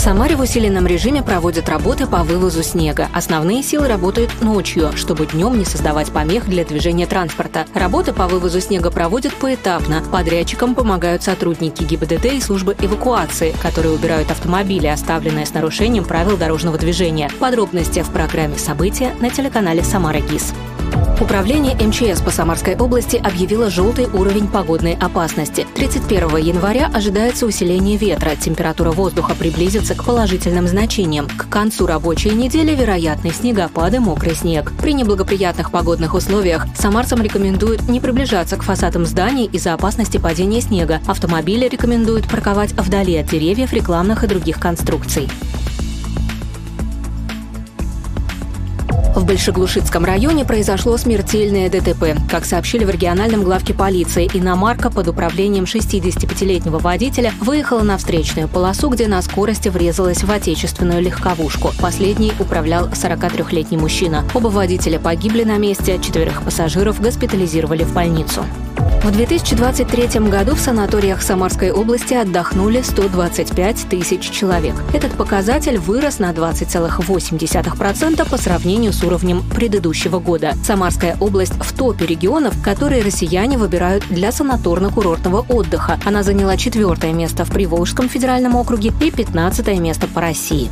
Самаре в усиленном режиме проводят работы по вывозу снега. Основные силы работают ночью, чтобы днем не создавать помех для движения транспорта. Работы по вывозу снега проводят поэтапно. Подрядчикам помогают сотрудники ГИБДД и службы эвакуации, которые убирают автомобили, оставленные с нарушением правил дорожного движения. Подробности в программе «События» на телеканале «Самара ГИС». Управление МЧС по Самарской области объявило желтый уровень погодной опасности. 31 января ожидается усиление ветра, температура воздуха приблизится к положительным значениям. К концу рабочей недели вероятны снегопады, мокрый снег. При неблагоприятных погодных условиях самарцам рекомендуют не приближаться к фасадам зданий из-за опасности падения снега. Автомобили рекомендуют парковать вдали от деревьев, рекламных и других конструкций. В Большеглушицком районе произошло смертельное ДТП. Как сообщили в региональном главке полиции, иномарка под управлением 65-летнего водителя выехала на встречную полосу, где на скорости врезалась в отечественную легковушку. Последней управлял 43-летний мужчина. Оба водителя погибли на месте, 4 пассажиров госпитализировали в больницу. В 2023 году в санаториях Самарской области отдохнули 125 тысяч человек. Этот показатель вырос на 20,8% по сравнению с уровнем предыдущего года. Самарская область в топе регионов, которые россияне выбирают для санаторно-курортного отдыха. Она заняла 4-е место в Приволжском федеральном округе и 15-е место по России.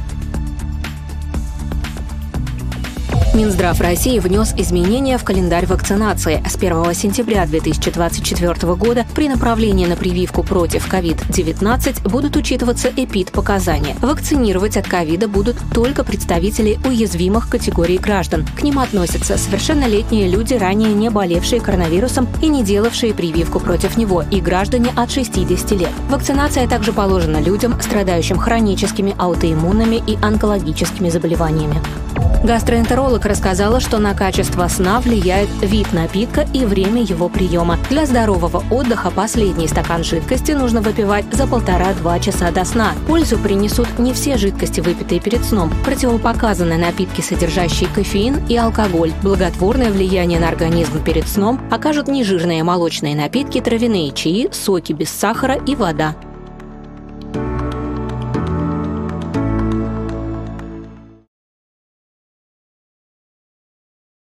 Минздрав России внес изменения в календарь вакцинации. С 1 сентября 2024 года при направлении на прививку против COVID-19 будут учитываться эпид-показания. Вакцинировать от ковида будут только представители уязвимых категорий граждан. К ним относятся совершеннолетние люди, ранее не болевшие коронавирусом и не делавшие прививку против него, и граждане от 60 лет. Вакцинация также положена людям, страдающим хроническими аутоиммунными и онкологическими заболеваниями. Гастроэнтеролог рассказала, что на качество сна влияет вид напитка и время его приема. Для здорового отдыха последний стакан жидкости нужно выпивать за 1,5–2 часа до сна. Пользу принесут не все жидкости, выпитые перед сном. Противопоказаны напитки, содержащие кофеин и алкоголь. Благотворное влияние на организм перед сном окажут нежирные молочные напитки, травяные чаи, соки без сахара и вода.